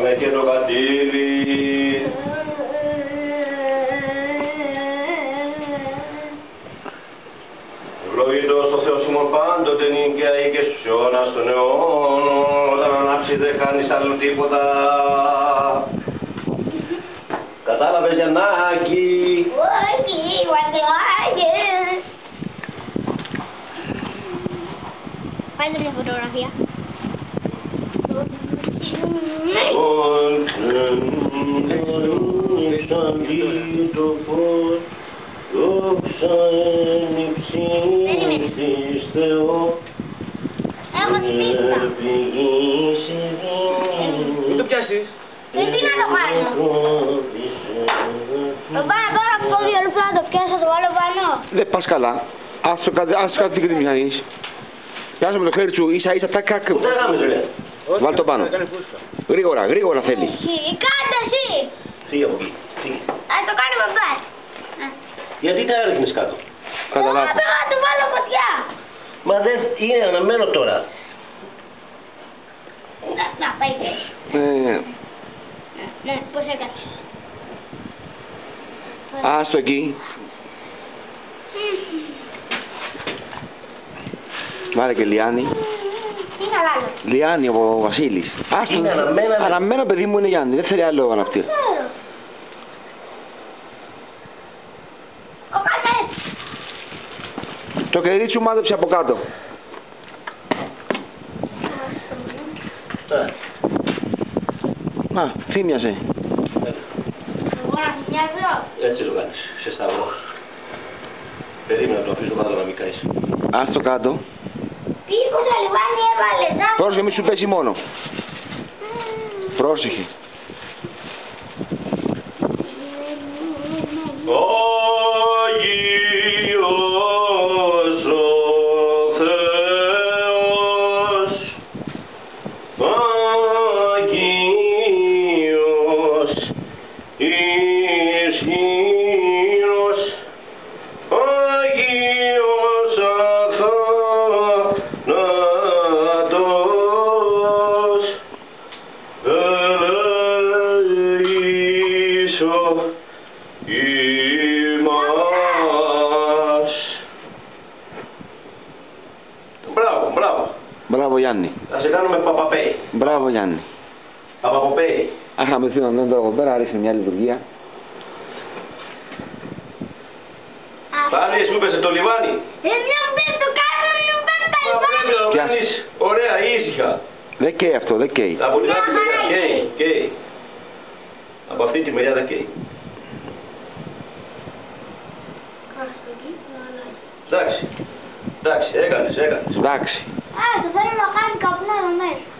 Πάμε και το κατήλι. Ευλογητός ο Θεός ημών πάντοτε νικαία ή και στους αιώνας των αιώνων, όταν ανάψεις δεν χάνεις άλλο τίποτα. Κατάλαβες, Γιαννάκη? Όχι, βατράγες. Πάρτε μια φωτογραφία. το φως, δόξα εν υψίστης Θεό, Έχω σπίτι. Μην το πιάσεις. Γιατί να το κάνω? Το πάω τώρα από το 2 λεπτά να το πιάσω, το βάλω πάνω. Δεν πας καλά. Άσο κάτι τι μηχανής. Πιάσω με το χέρι σου, ίσα ίσα, τάκ. Πού τα έκαμε, ρε? Βάλ' το πάνω. Γρήγορα, γρήγορα θέλει. Κάντε εσύ. Φύγε από εκεί, φύγε. Ας το κάνει μπαμπάς. Γιατί τα έριχνες κάτω? Κατά λάθος. Πήγα να του βάλω φωτιά. Μα δεν είναι αναμένο τώρα. Να, πάει και. Ναι, πώς έκατσε. Άστο εκεί. Βάλε και Λιάννη. Τι είναι άλλο? Λιάννη ο Βασίλης. Άστο. Είναι αναμένα. Αναμένα παιδί μου είναι Γιάννη. Δεν θέλει άλλο αναπτύρ. Ο κάνε έτσι. Το κερί σου μάζεψε από κάτω. Να, θύμιασε. Εγώ να θυμιάζω. Έτσι το κάνεις, σε σταυρό. Περίμενα να το αφήσω κάτω να μην καείς. Άστο κάτω. Πίκο το λιβάνι έβαλε. Πρόσεχε μη σου πέσει μόνο. Πρόσεχε. Άγιος ο Θεός, Άγιος ισχυρός, Άγιος αθάνατος, ελέησον ημάς. Μπράβο, μπράβο. Μπράβο Γιάννη. Θα σε κάνουμε παπαπέι. Μπράβο Γιάννη. Παπαποπέι. Αχ, με θύμα τον εδώ πέρα, ρίχνει μια λειτουργία. Πάλι σου είπες το λιβάνι. Δεν πες το κάνω, δεν πες τα Μα πρέπει να το λιβάνι. κάνεις ωραία, ήσυχα. Δεν καίει αυτό, δεν καίει. Από την άλλη μεριά καίει, καίει. Από αυτή τη μεριά δεν καίει. Εντάξει, εντάξει, έκανες. Εντάξει. Α, το θέλω να κάνει καπνό εδώ μέσα.